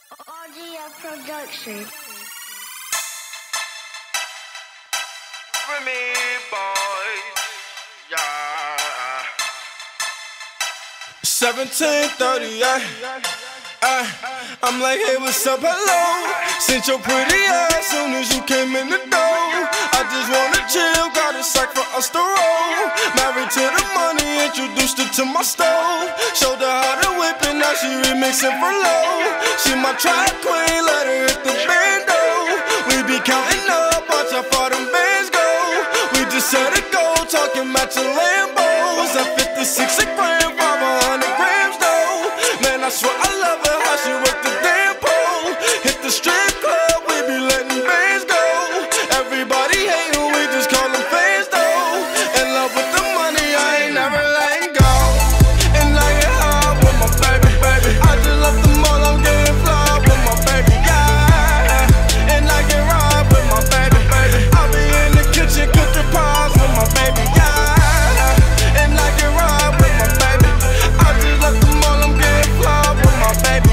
RGF Production. For me, boys, yeah. 17:38. I'm like, hey, what's up, hello? Sent your pretty ass soon as you came in the door. I just wanna chill, got a sack for us to roll. Married to the money, introduced her to my stove. Showed her how to whip it, now she remixing for low. She my track queen, let her hit the bando. We be counting up, watch how far them bands go. We just set a goal, talking matching Lambos. At 56 a gram, 500 grams though. Man, I swear I love her, how she work the damn pole. Hit the strip club, we be letting bands go. Everybody hatin', we just call them fans though. In love with the money, I ain't never letting go. And I get high with my baby, baby. I just love the mall, I'm getting fly with my baby, yeah. And I get ride with my baby, baby. I be in the kitchen cooking pies with my baby, yeah. And I get ride with my baby. I just love the mall, I'm getting fly with my baby,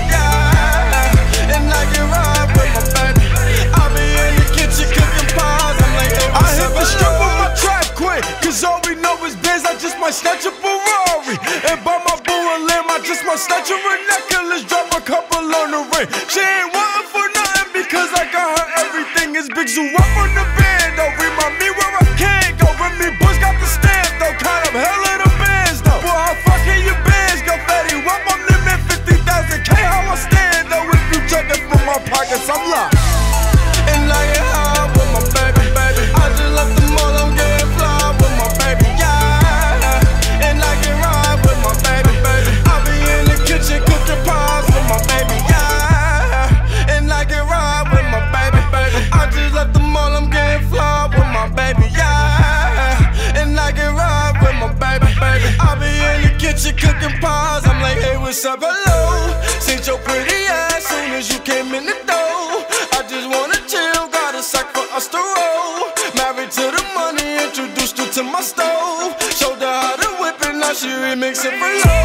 yeah. And I get ride with my baby. I be in the kitchen cooking pies, I'm like, hey, I hit the strip on my track quick, cause all we know is biz, I just might snatch a Ferrari. And buy my boo a limb, I just might snatch her a necklace, drop a couple on the ring. She ain't wantin' for nothing because I got her everything. It's Big Zoo up on the band, though. Remind me where I can't go. Remy Bush got the stamp, though. Kind of hell of the bands, though. Boy, how fucking your bands go, fatty? Up on them at 50,000 K, how I stand, though. If you checkin' from my pockets, I'm locked. And I get high with my baby, baby. I just left the mall, I'm getting fly with my baby, yeah. And I get ride with my baby, baby. I be in the kitchen cooking pies with my baby, yeah. And I get ride with my baby, baby. I just left the mall, I'm getting fly with my baby, yeah. And I get ride with my baby, baby. I be in the kitchen cooking pies. I'm like, hey, what's up, hello? Seen your pretty ass soon as you came in the door. I just wanna chill, got a sack for us to roll. Married to the money, introduced her to my stove. Showed her how to whip it, now she remixing for low.